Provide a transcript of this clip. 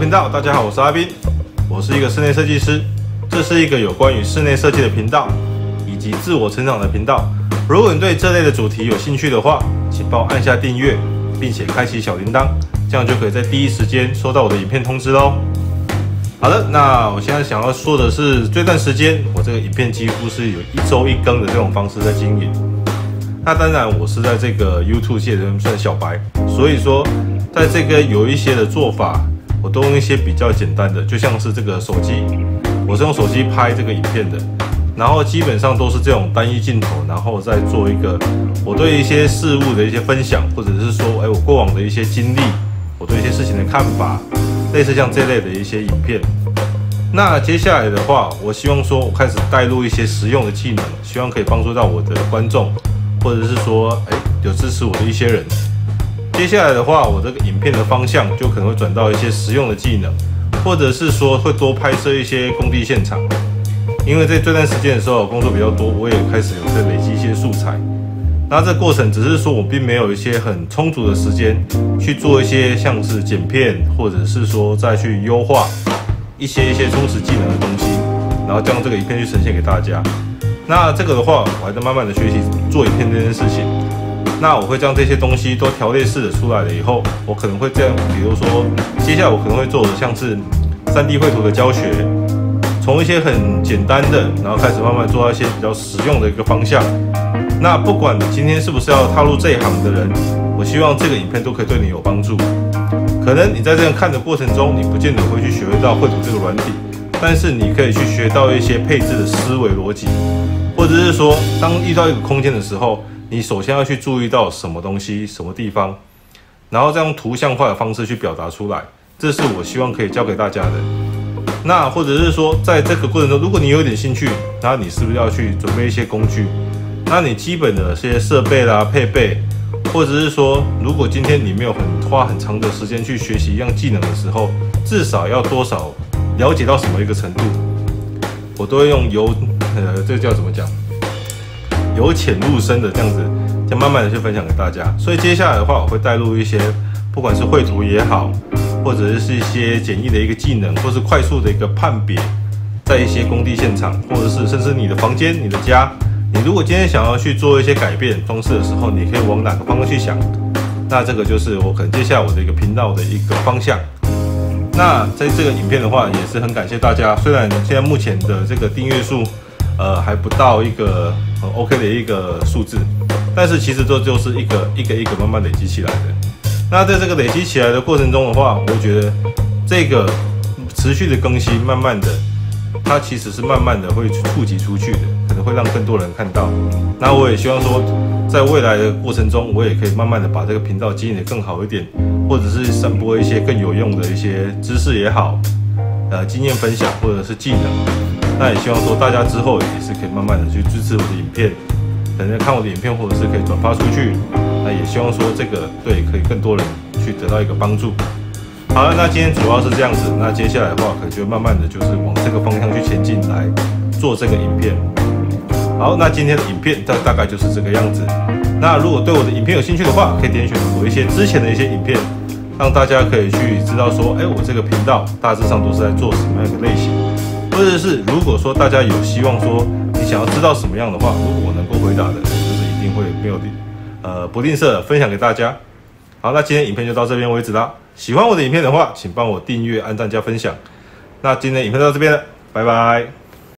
频道，大家好，我是阿斌，我是一个室内设计师，这是一个有关于室内设计的频道，以及自我成长的频道。如果你对这类的主题有兴趣的话，请帮我按下订阅，并且开启小铃铛，这样就可以在第一时间收到我的影片通知咯。好的，那我现在想要说的是，这段时间我这个影片几乎是有1周1更的这种方式在经营。那当然，我是在这个 YouTube 界算小白，所以说在这个有一些的做法，我都用一些比较简单的，就像是这个手机，我是用手机拍这个影片的，然后基本上都是这种单一镜头，然后再做一个我对一些事物的一些分享，或者是说，我过往的一些经历，我对一些事情的看法，类似像这类的一些影片。那接下来的话，我希望说我开始带入一些实用的技能，希望可以帮助到我的观众，或者是说，有支持我的一些人。接下来的话，我这个影片的方向就可能会转到一些实用的技能，或者是说会多拍摄一些工地现场。因为在这段时间的时候，工作比较多，我也开始有在累积一些素材。那这过程只是说我并没有一些很充足的时间去做一些像是剪片，或者是说再去优化一些充实技能的东西，然后将这个影片去呈现给大家。那这个的话，我还在慢慢的学习做影片这件事情。那我会将这些东西都条列式的出来了以后，我可能会这样，比如说接下来我可能会做的像是3D 绘图的教学，从一些很简单的，然后开始慢慢做到一些比较实用的一个方向。那不管你今天是不是要踏入这一行的人，我希望这个影片都可以对你有帮助。可能你在这样看的过程中，你不见得会去学到绘图这个软体，但是你可以去学到一些配置的思维逻辑，或者是说，当遇到一个空间的时候，你首先要去注意到什么东西、什么地方，然后再用图像化的方式去表达出来。这是我希望可以教给大家的。那或者是说，在这个过程中，如果你有点兴趣，那你是不是要去准备一些工具？那你基本的这些设备啦、配备，或者是说，如果今天你没有花很长的时间去学习一样技能的时候，至少要多少了解到什么一个程度，我都会用这叫怎么讲？由浅入深的这样子，再慢慢的去分享给大家。所以接下来的话，我会带入一些，不管是绘图也好，或者是一些简易的一个技能，或是快速的一个判别，在一些工地现场，或者是甚至你的房间、你的家，你如果今天想要去做一些改变装饰的时候，你可以往哪个方向去想？那这个就是我可能接下来我的一个频道的一个方向。那在这个影片的话，也是很感谢大家。虽然现在目前的这个订阅数，还不到一个很 OK 的一个数字，但是其实这就是一个慢慢累积起来的。那在这个累积起来的过程中的话，我觉得这个持续的更新，慢慢的，它其实是慢慢的会触及出去的，可能会让更多人看到。那我也希望说，在未来的过程中，我也可以慢慢的把这个频道经营得更好一点，或者是散播一些更有用的一些知识也好，经验分享或者是技能。那也希望说大家之后也是可以慢慢的去支持我的影片，等着看我的影片，或者是可以转发出去。那也希望说这个可以更多人去得到一个帮助。好了，那今天主要是这样子。那接下来的话，可能就慢慢的就是往这个方向去前进来做这个影片。好，那今天的影片大概就是这个样子。那如果对我的影片有兴趣的话，可以点选我一些之前的一些影片，让大家可以去知道说，我这个频道大致上都是在做什么样的类型。或者是如果说大家有希望说你想要知道什么样的话，如果我能够回答的，就是一定会没有不吝啬的分享给大家。好，那今天影片就到这边为止啦。喜欢我的影片的话，请帮我订阅、按赞、加分享。那今天的影片到这边了，拜拜。